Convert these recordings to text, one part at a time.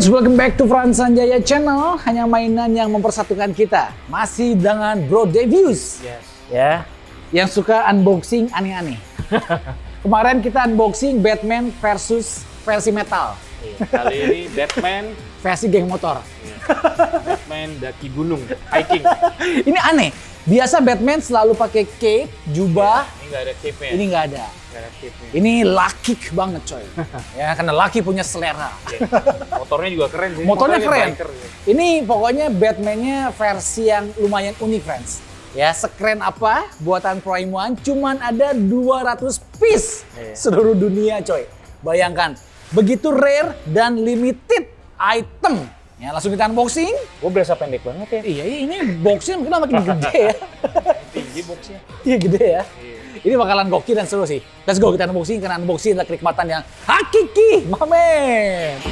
friends, welcome back to Frans Sanjaya Channel. Hanya mainan yang mempersatukan kita. Masih dengan Bro Devious. Yes. Ya, yang suka unboxing aneh-aneh. Kemarin kita unboxing Batman versus versi metal. Iya, kali ini Batman versi geng motor. Iya. Batman daki gunung, hiking. Ini aneh. Biasa Batman selalu pakai cape, jubah. Ini nggak ada cape-nya. Ini nggak ada. Nggak ada cape-nya. Ini lucky banget coy. Ya, karena lucky punya selera. Iya. Motornya juga keren sih. Motornya keren. Biker, ya. Ini pokoknya Batman-nya versi yang lumayan unik, friends. Ya, sekeren apa buatan Prime One, cuman ada 200 piece seluruh dunia, coy. Bayangkan, begitu rare dan limited item. Ya, langsung kita unboxing. Gue berasa pendek banget ya. Iya, ini boxnya mungkin makin gede ya. Tinggi boxnya. Iya, gede ya. Iya. Ini bakalan gokil dan seru sih. Let's go, kita unboxing, karena unboxing adalah kenikmatan yang hakiki, mamen.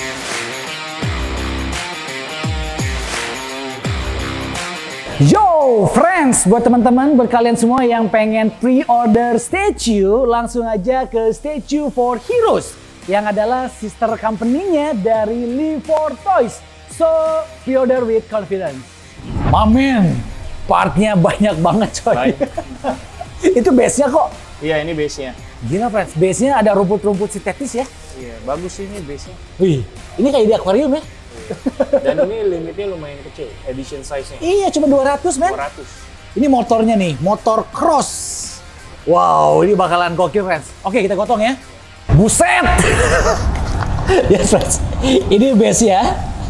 Yo, friends, buat teman-teman, buat kalian semua yang pengen pre-order statue, langsung aja ke Statue for Heroes, yang adalah sister company-nya dari Live4 Toys. So, pre-order with confidence. Mamen, partnya banyak banget coy. Itu base-nya kok. Iya, ini base-nya. Gila, friends, base-nya ada rumput-rumput sintetis ya. Iya, bagus sih ini base-nya. Wih, ini kayak di akuarium ya. Dan ini limitnya lumayan kecil, edition size-nya. Iya, cuma 200, men. 200. Ini motornya nih, motor cross. Wow, ini bakalan gokil, friends. Oke, kita gotong ya. Buset! Ya, friends. Ini base ya.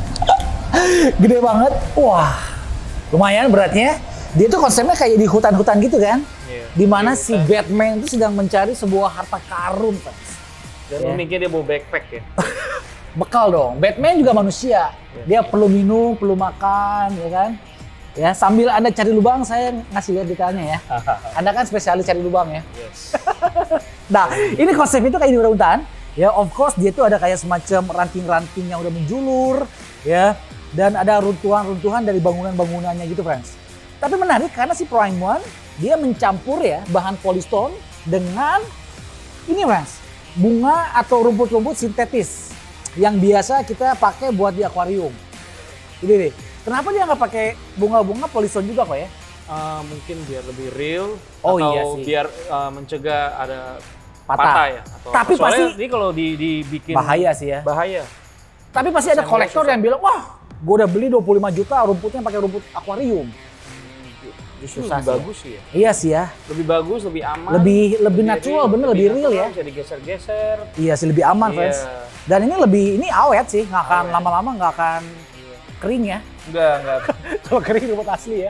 Gede banget. Wah, lumayan beratnya. Dia tuh konsepnya kayak di hutan-hutan gitu kan. Iya. Dimana si Batman itu sedang mencari sebuah harta karun, friends. Dan uniknya dia bawa backpack ya. Bekal dong. Batman juga manusia. Dia perlu minum, perlu makan, ya kan? Ya, sambil Anda cari lubang, saya ngasih lihat detailnya ya. Anda kan spesialis cari lubang ya. Yes. Nah, ini konsep itu kayak di hutan. Ya, of course dia tuh ada kayak semacam ranting-ranting yang udah menjulur, ya. Dan ada runtuhan-runtuhan dari bangunan-bangunannya gitu, friends. Tapi menarik karena si Prime One, dia mencampur ya bahan polystone dengan ini, friends, bunga atau rumput-rumput sintetis yang biasa kita pakai buat di akuarium. Ini nih, kenapa dia nggak pakai bunga-bunga polystone juga kok ya? Mungkin biar lebih real, Oh, atau iya sih. biar mencegah ada Patah. patah ya. Atau Tapi soalnya pasti- ini kalau dibikin Bahaya sih ya. bahaya. Tapi pasti ada Saya kolektor susah. yang bilang, wah, gue udah beli 25 juta rumputnya pakai rumput akuarium. Justru Susah lebih sih. bagus sih ya. Iya sih ya. Lebih bagus, lebih aman. Lebih natural, bener, lebih real ya. Bisa digeser-geser. Iya sih, lebih aman, Iya. friends. Dan ini awet sih, nggak akan Awet. lama-lama nggak akan Iya. kering ya. Enggak. Kalau kering rumput asli ya.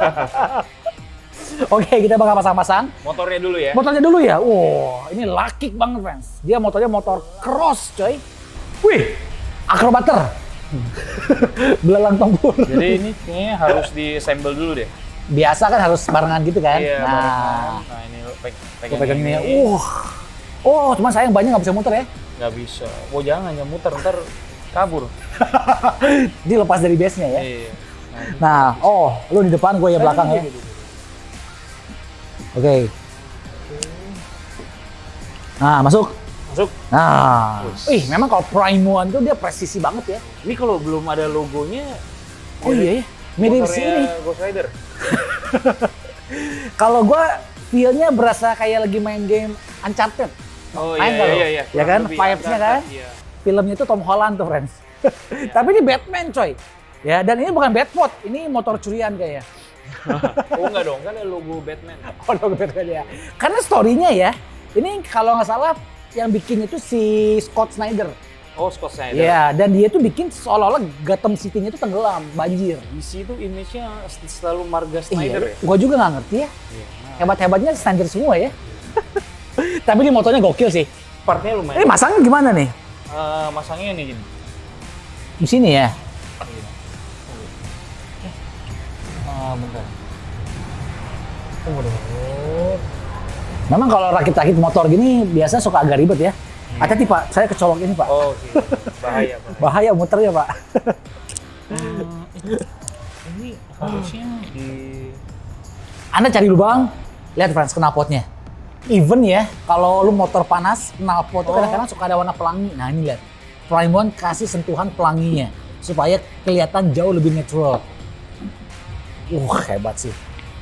Oke, kita bakal pasang-pasang. Motornya dulu ya. Motornya dulu ya. Wow, ini lucky banget, friends. Dia motornya motor cross, coy. Wih, akrobater. Belalang tempur. Jadi ini kayaknya harus di-assemble dulu deh. Biasa kan harus barengan gitu kan. Iya, Nah, barengan. Nah, ini gue pegang ini ya. Oh, cuma sayang banyak nggak bisa muter ya. Nggak bisa. Oh jangan, jangan muter, ntar kabur. Dia lepas dari base-nya ya. Iya. Nah, lu di depan, gue ya belakang ya. Oke. Nah, masuk. Masuk. Nah, Wih. memang kalau Prime One tuh dia presisi banget ya. Ini kalau belum ada logonya. Oh iya ya, mirip sini. Ghost Rider. Kalau gue feel-nya berasa kayak lagi main game Uncharted. Oh Main nggak lo? iya. Ya Kurang kan, lebih vibes-nya kan. Uncharted, iya. Filmnya itu Tom Holland tuh, friends. Tapi ini Batman, coy. Ya, dan ini bukan Batpod, ini motor curian kayaknya. Oh enggak dong, kan ada logo Batman. Oh, logo Batman ya. Karena story-nya ya, ini kalau nggak salah yang bikin itu si Scott Snyder. Oh, Scott Snyder. Iya, dan dia tuh bikin seolah-olah Gotham City-nya itu tenggelam, banjir. DC itu image-nya selalu marga Snyder ya. Gue juga nggak ngerti ya. Iya. Hebat-hebatnya Snyder semua ya. Tapi ini motornya gokil sih. Partnya lumayan. Ini masangnya gimana nih? Masangnya nih gini. Di sini ya. Iya. Bentar. Memang kalau rakit-rakit motor gini biasa suka agak ribet ya. Hati-hati Pak, saya kecolok ini Pak. Oh, oke. Bahaya, Pak. Bahaya muternya Pak. Ini harusnya di Anda cari lubang, lihat friends knalpotnya. Even ya, kalau lu motor panas, knalpot itu kadang-kadang suka ada warna pelangi. Nah ini lihat. Prime One kasih sentuhan pelanginya supaya kelihatan jauh lebih natural. Hebat sih.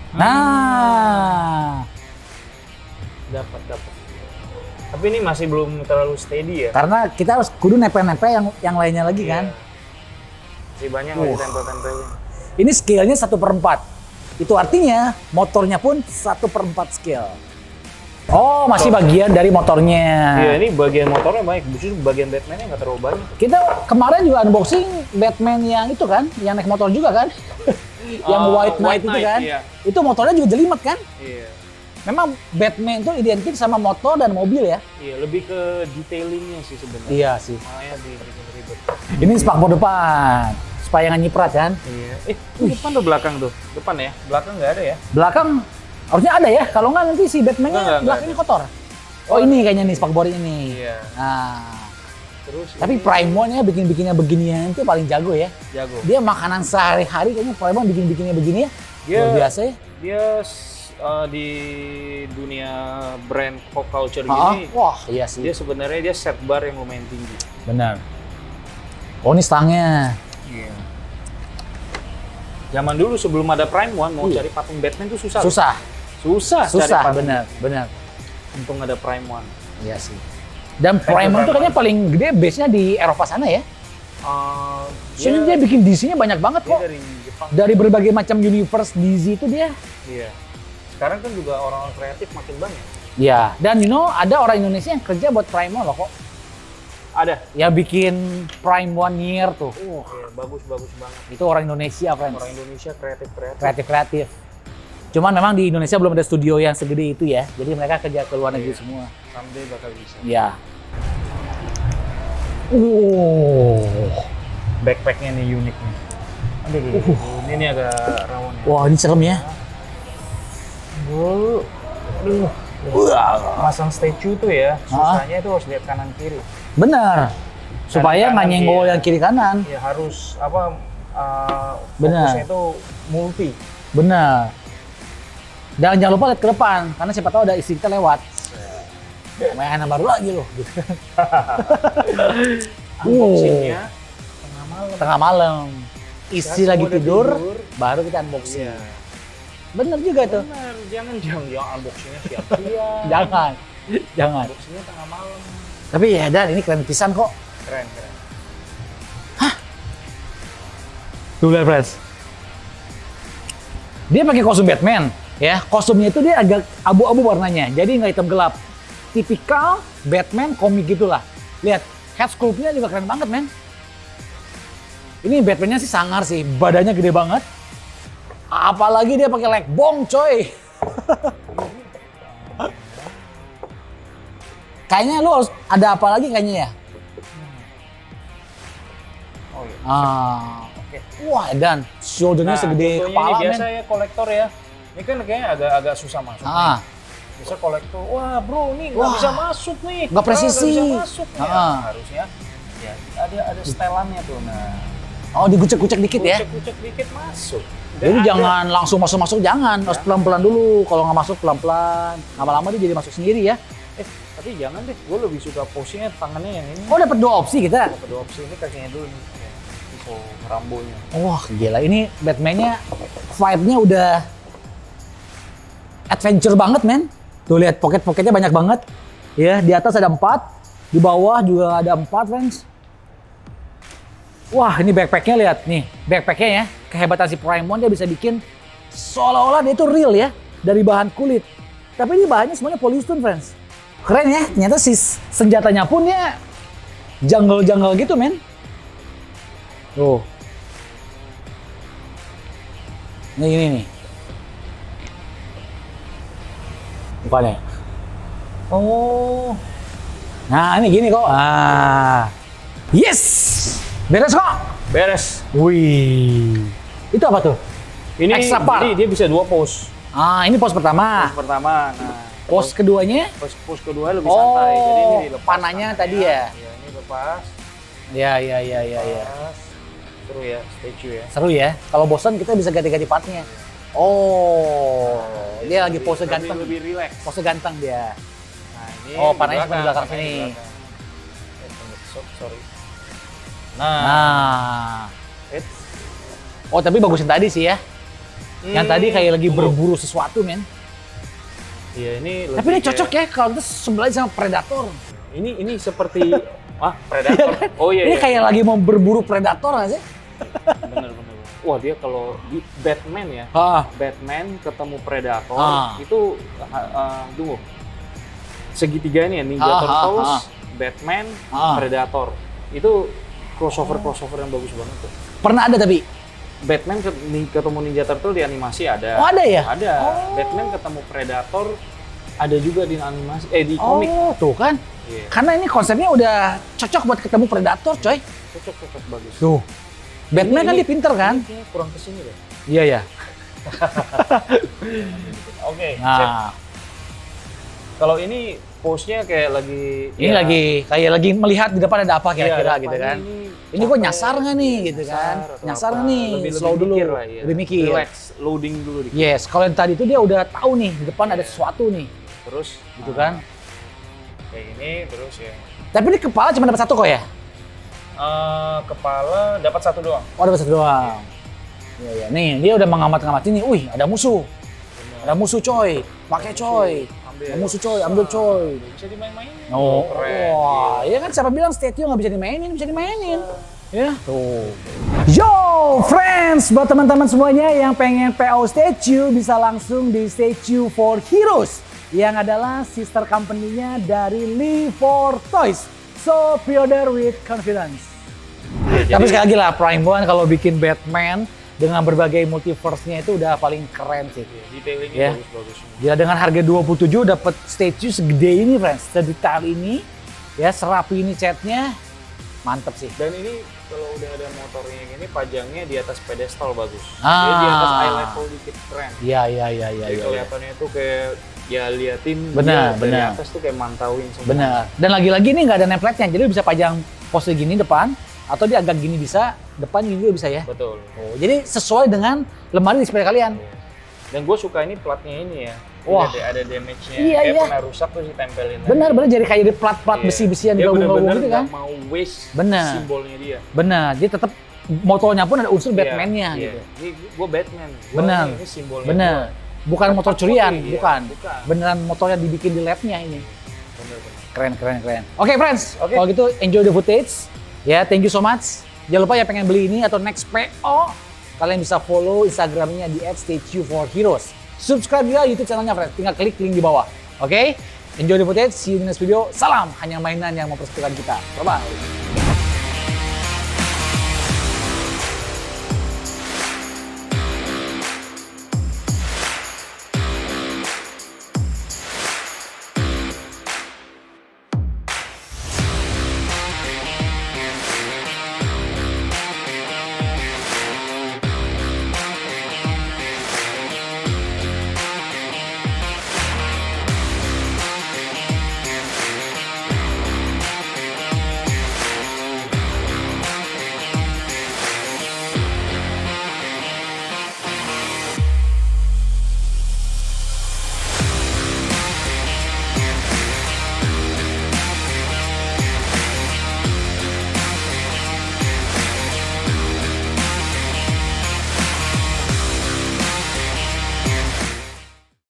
Nah, Dapat. Tapi ini masih belum terlalu steady ya. karena kita harus kudu nempel-nempel yang lainnya lagi kan. Masih banyak lagi tempel-tempelnya. Ini scale-nya 1/4. Itu artinya motornya pun 1/4 scale. Oh, masih bagian dari motornya. Iya, ini bagian motornya banyak. Justru bagian Batman-nya nggak terlalu banyak. Kita kemarin juga unboxing Batman yang itu kan, yang naik motor juga kan. Yang White Knight itu kan. Iya. Itu motornya juga jelimet kan. Iya. Memang Batman itu identik sama motor dan mobil ya. Iya, lebih ke detailingnya sih sebenarnya. Iya sih. Makanya dibikin ribet. Ini spakbor depan, supaya nggak nyiprat kan. Iya. Depan atau belakang tuh? Depan ya? Belakang nggak ada ya? Belakang harusnya ada ya, kalau nggak nanti si Batman-nya Nggak belakangnya ada. kotor. Oh ini kayaknya nih spakbor ini. Iya. Nah, Terus tapi ini Prime One-nya bikin-bikinnya beginian itu paling jago ya. jago. Dia makanan sehari-hari kayaknya Prime One bikin-bikinnya begini ya. Dia- Luar biasa ya. Dia di dunia brand pop culture Ah, gini, wah iya sih. dia sebenarnya dia set bar yang lumayan tinggi. Benar. Oh ini stangnya. Iya. Zaman dulu sebelum ada Prime One mau Iya. cari patung Batman tuh susah. Susah, Susah cari susah, patung. benar. Untung ada Prime One. Iya sih. Dan Prime One itu kayaknya paling gede base-nya di Eropa sana ya. Soalnya dia bikin DC-nya banyak banget dia kok. dari Jepang. Dari berbagai macam universe DC itu dia. Iya. Sekarang kan juga orang-orang kreatif makin banyak. Iya. Dan ada orang Indonesia yang kerja buat Prime One loh kok. Ada. Ya bikin Prime One Year tuh. Iya, bagus banget. Itu orang Indonesia, friends. Orang Indonesia kreatif. Kreatif. Cuman memang di Indonesia belum ada studio yang segede itu ya. Jadi mereka kerja ke luar negeri semua. Someday bakal bisa. Ya. Backpacknya nih unik nih. Ini nih agak rawan ya. Wah, ini serem ya. Masang statue tuh ya, susahnya itu harus lihat kanan kiri. Benar. Supaya nggak kanan, nyenggol iya. yang kiri kanan. Ya harus Benar. fokusnya itu multi. Benar. Dan jangan lupa lihat ke depan, karena siapa tahu ada istri kita lewat. Mainan baru lagi loh. Gitu. Unboxingnya tengah malam. Tengah malam. Istri Semua lagi udah tidur, tidur. baru kita unboxing. Iya. Bener juga tuh. Benar, jangan unboxingnya siap-siap. Jangan. Unboxingnya tengah malam. Tapi ya Dan, ini keren pisan kok. Keren. Tuh lihat friends. Dia pakai kostum Batman, ya. Kostumnya itu dia agak abu-abu warnanya, jadi nggak hitam gelap. Tipikal Batman komik gitulah. Lihat, head sculpt-nya juga keren banget, men. Ini Batman-nya sih sangar sih, badannya gede banget. Apalagi dia pakai leg bong, coy. Kayaknya lu harus ada apa lagi kayaknya ya? Oh iya. Oke. Wah, Dan, shoulder-nya segede contohnya kepala, ini biasa men. ya kolektor ya. Ini kan kayaknya agak susah masuk. Bisa kolektor, wah bro ini nggak Wah. bisa masuk nih. Nggak presisi. Nggak bisa masuk nih. Ah. Harusnya ya ada setelannya tuh. Nah, Oh, digucek-gucek dikit ya? kucek dikit masuk. Jadi Dan jangan langsung masuk-masuk, jangan. Harus pelan-pelan dulu. Kalau nggak masuk pelan-pelan. Lama-lama dia jadi masuk sendiri ya. tapi jangan deh, gue lebih suka posingnya tangannya yang ini. Oh, dapat 2 opsi kita. Dapat dua opsi, ini kakinya dulu nih. Pisau rambonya. Wah, gila. Ini Batman-nya, vibe-nya udah adventure banget, men. Tuh lihat, pocket-pocketnya banyak banget. Ya, di atas ada 4. Di bawah juga ada 4, friends. Wah, ini backpack-nya lihat. Nih, backpack-nya ya. Kehebatan si Prime One, dia bisa bikin seolah-olah dia itu real ya. Dari bahan kulit. Tapi ini bahannya semuanya polyester, friends. Keren ya, ternyata si senjatanya pun ya jungle-jungle gitu, men. Tuh. Ini nih. Bukannya. Oh, Nah, ini gini kok. Yes! Beres kok. beres. Wih. Itu apa tuh? Ini Extra part. jadi dia bisa 2 pose. Ini pos pertama. Pose pertama, nah Pos keduanya? pose kedua lebih santai. Jadi ini dilepas. Panahnya tadi ya? Iya, ini lepas. Ya. Lepas. Seru ya, statue ya. Seru ya. Kalau bosan kita bisa ganti-ganti partnya. Oh, dia lagi pose ganteng. Lebih relax. Pose ganteng dia. Nah, ini Oh, panahnya cuma di belakang panahnya sini. di belakang. Sorry. Nah. It's, Oh, tapi bagusin tadi sih ya. Yang tadi kayak lagi berburu sesuatu, men. Iya, ini Tapi ini cocok ya kalau kita sebelah sama Predator. Ini seperti Predator. Oh iya. Ini kayak lagi mau berburu Predator nggak sih? Bener. Wah, dia kalau di Batman ya. Batman ketemu Predator itu tunggu. Segitiga ini ya, Ninja Turtles, Batman, Predator. Itu crossover yang bagus banget tuh. Pernah ada tapi Batman ketemu Ninja Turtle di animasi ada. Oh, ada ya? Ada. Batman ketemu Predator ada juga di animasi, di komik. Oh, tuh kan. Yeah. Karena ini konsepnya udah cocok buat ketemu Predator, coy. Cocok bagus. Tuh. Batman kan dia pinter kan? Ini kurang kesini deh. Iya, ya. Oke, Nah, kalau ini pose-nya kayak lagi ini lagi kayak lagi melihat di depan ada apa kira-kira iya, gitu kan. Ini capek, gue nyasar nggak nih gitu kan. atau Nyasar apa. nggak nih, Lebih slow dulu. mikir lah, iya. Lebih mikir. Relax, loading dulu dikit. Yes, kalau yang tadi itu dia udah tahu nih di depan ada sesuatu nih. Terus Gitu kan. Kayak gini terus ya. Tapi ini kepala cuma dapat satu kok ya? Kepala dapat satu doang. Oh, dapat satu doang. Iya, iya. Nih, dia udah mengamat-ngamatin nih. Wih, ada musuh. Ada musuh, coy. Pakai, coy. Ada musuh, coy. Ambil, coy. Bisa dimain-mainin. Oh, keren. wah. Iya kan siapa bilang statue nggak bisa dimainin? Bisa dimainin. Ya, tuh. Yo, friends. Buat teman-teman semuanya yang pengen PO statue bisa langsung di Statue for Heroes yang adalah sister company-nya dari Lee4 Toys. So, pre-order with confidence. Ya, Tapi sekali lagi lah, Prime One kalau bikin Batman dengan berbagai multiverse-nya itu udah paling keren sih. Detailingnya Ya. bagus-bagus semua. Ya dengan harga 27 dapat statue segede ini, friends. Sedetail ini, ya serapi ini catnya, mantep sih. Dan ini kalau udah ada motornya yang ini pajangnya di atas pedestal bagus. Ah. Jadi di atas eye level dikit keren. Iya. Jadi kelihatannya tuh kayak ya liatin Benar, dia dari benar. atas tuh kayak mantauin semua. Bener. Dan lagi-lagi ini nggak ada nempletnya, jadi lu bisa pajang pose gini depan, atau dia agak gini bisa, depan gini juga bisa ya. Betul. Oh, jadi sesuai dengan lemari di sepeda kalian. Dan gue suka ini platnya ini ya. Wah. Ada damage-nya. Iya, kayak iya. pernah rusak tuh ditempelin. Bener, jadi kayak di plat-plat Iya. besi-besi yang Dia digabung-gabung bener-bener gitu kan. nggak mau waste Bener. simbolnya dia. Bener, dia tetap motonya pun ada unsur Batman-nya Iya, gitu. Ini gue Batman. Bener. Ini simbolnya. Bener. Bukan motor curian, Iya, bukan. bukan. Beneran motornya dibikin di labnya ini. Bener. Keren. Oke, friends. Oke. Kalau gitu enjoy the footage. Ya, thank you so much. Jangan lupa ya pengen beli ini atau next PO, kalian bisa follow Instagramnya di @statue4heroes. Subscribe juga YouTube channelnya, friends. Tinggal klik link di bawah. Oke? Enjoy the footage. See you in the next video. Salam hanya mainan yang mempersatukan kita. Bye-bye.